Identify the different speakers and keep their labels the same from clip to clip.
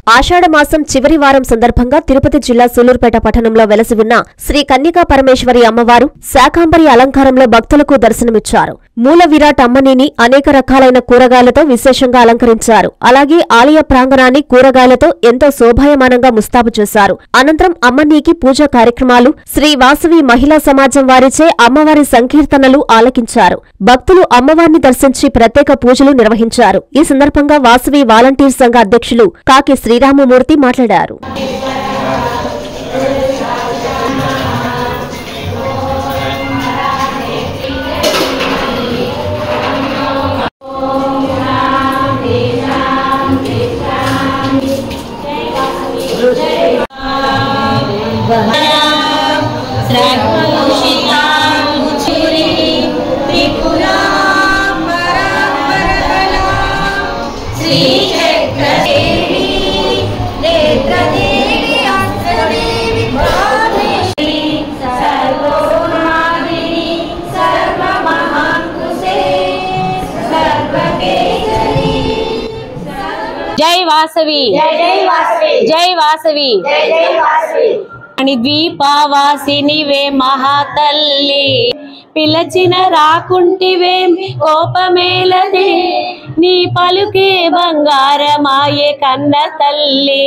Speaker 1: ఆషాఢ మాసం చివరి వారం సందర్భంగా తిరుపతి జిల్లా సూలూరుపేట పట్టణంలో వెలసి ఉన్న శ్రీ కన్యకా పరమేశ్వరి అమ్మవారు శాకాంబరి అలంకారంలో భక్తులకు దర్శనమిచ్చారు. మూల విరాట్ అమ్మనిని అనేక రకాలైన కూరగాయలతో విశేషంగా అలంకరించారు. అలాగే ఆలయ ప్రాంగణాన్ని కూరగాయలతో ఎంతో శోభాయమానంగా ముస్తాబు చేశారు. అనంతరం అమ్మనీకి పూజా కార్యక్రమాలు, శ్రీ వాసవి మహిళా సమాజం వారిచే అమ్మవారి సంకీర్తనలు ఆలకించారు. భక్తులు అమ్మవారిని దర్శించి ప్రత్యేక పూజలు నిర్వహించారు. ఈ సందర్భంగా వాసవి వాలంటీర్ సంఘ అధ్యక్షులు కాకి శ్రీరామమూర్తి మాట్లాడారు.
Speaker 2: जय वासवी जय वासवी द्वीपावासिनी वे महातल्ली పిలచిన రాకుంటివే కోపమేలదే నీ పలుకే బంగారమాయే కన్న తల్లి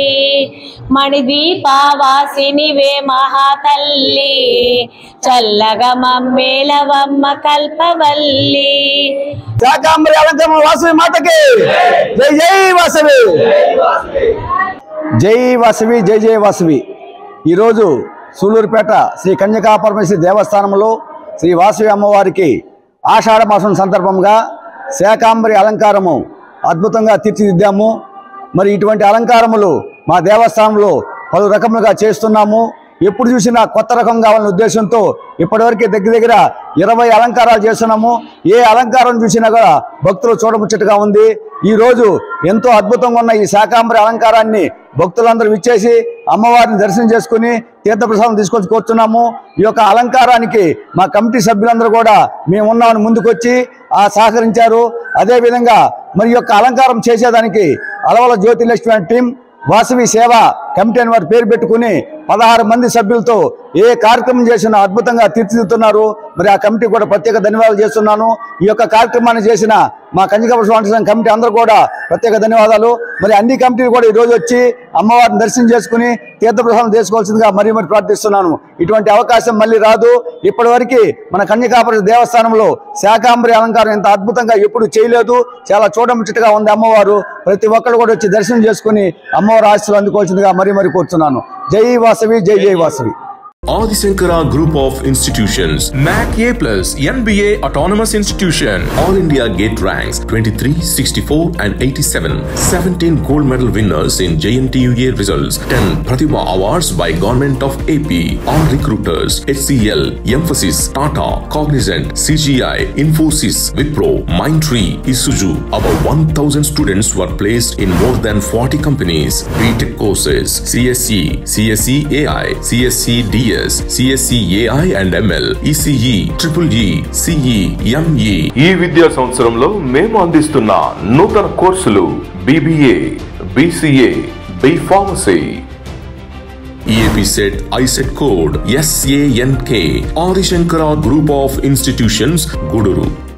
Speaker 2: మణిద్వీపావాసినివే మహాతల్లి చల్లగా మమ్మేలవమ్మ కల్పవల్లి.
Speaker 3: శాకాంబరి అలంకరణ వాసవి మాతకి జై జై వాసవి జై వాసవి జై జై వాసవి. ఈరోజు సూలూరుపేట శ్రీ కన్యకా పరమేశ్వరి దేవస్థానంలో శ్రీ వాసవి అమ్మవారికి ఆషాఢ మాసం సందర్భంగా శాకాంబరి అలంకారము అద్భుతంగా తీర్చిదిద్దాము. మరి ఇటువంటి అలంకారములు మా దేవస్థానంలో పలు రకములుగా చేస్తున్నాము. ఎప్పుడు చూసినా కొత్త రకం కావాలనే ఉద్దేశంతో ఇప్పటివరకు దగ్గర 20 అలంకారాలు చేస్తున్నాము. ఏ అలంకారం చూసినా కూడా భక్తులు చూడముచ్చటగా ఉంది. ఈరోజు ఎంతో అద్భుతంగా ఉన్న ఈ శాకాంబరి అలంకారాన్ని భక్తులందరూ విచ్చేసి అమ్మవారిని దర్శనం చేసుకుని తీర్థప్రసాదం తీసుకొచ్చి కోరుతున్నాము. ఈ యొక్క అలంకారానికి మా కమిటీ సభ్యులందరూ కూడా మేమున్నామని ముందుకొచ్చి సహకరించారు. అదేవిధంగా మరి యొక్క అలంకారం చేసేదానికి అలవల జ్యోతిలక్ష్మి టీం వాసవి సేవ కమిటీ అని వారి పేరు పెట్టుకుని 16 మంది సభ్యులతో ఏ కార్యక్రమం చేసినా అద్భుతంగా తీర్చిదిద్దుతున్నారు. మరి ఆ కమిటీ కూడా ప్రత్యేక ధన్యవాదాలు చేస్తున్నాను. ఈ యొక్క కార్యక్రమాన్ని చేసిన మా కన్యకా పరమేశ్వరి కమిటీ అందరూ కూడా ప్రత్యేక ధన్యవాదాలు. మరి అన్ని కమిటీలు కూడా ఈరోజు వచ్చి అమ్మవారిని దర్శనం చేసుకుని తీర్థప్రసాదం చేసుకోవాల్సిందిగా మరీ ప్రార్థిస్తున్నాను. ఇటువంటి అవకాశం మళ్ళీ రాదు. ఇప్పటివరకు మన కన్యకా పరమేశ్వరి దేవస్థానంలో శాకాంబరి అలంకారం ఎంత అద్భుతంగా ఎప్పుడు చేయలేదు. చాలా చూడముచ్చటగా ఉంది అమ్మవారు. ప్రతి ఒక్కరు కూడా వచ్చి దర్శనం చేసుకుని అమ్మవారి ఆశీస్సులు అందుకోవాల్సిందిగా మరీ కోరుతున్నాను. జై వాసవి జై జై Vasavi.
Speaker 4: Adi Shankara Group of Institutions, NAC A+, NBA Autonomous Institution, All India Gate Ranks 23, 64 and 87, 17 gold medal winners in JNTUA results, 10 Pratibha Awards by Government of AP, all recruiters, HCL, Emphasis, Tata, Cognizant, CGI, Infosys, Wipro, Mindtree, Isuzu. About 1,000 students were placed in more than 40 companies. BTech courses, CSE, CSE AI, CSE DS, CSE AI and ML, ECE, EEE, CE, ME. ఈ విద్యా సంవత్సరంలో మేము అందిస్తున్న నూతన కోర్సులు BBA, BCA, B Pharmacy. EAP set ISET code SANK. Adi Shankara Group of Institutions, Guduru.